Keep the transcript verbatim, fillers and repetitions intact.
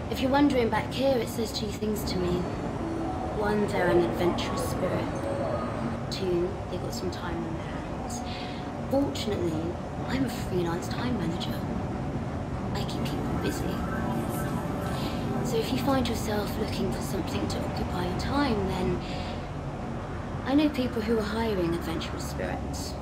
If you're wondering, back here it says two things to me. One, they're an adventurous spirit. Two, they've got some time on their hands. Fortunately, I'm a freelance time manager. I keep people busy. So if you find yourself looking for something to occupy your time, then I know people who are hiring adventurous spirits.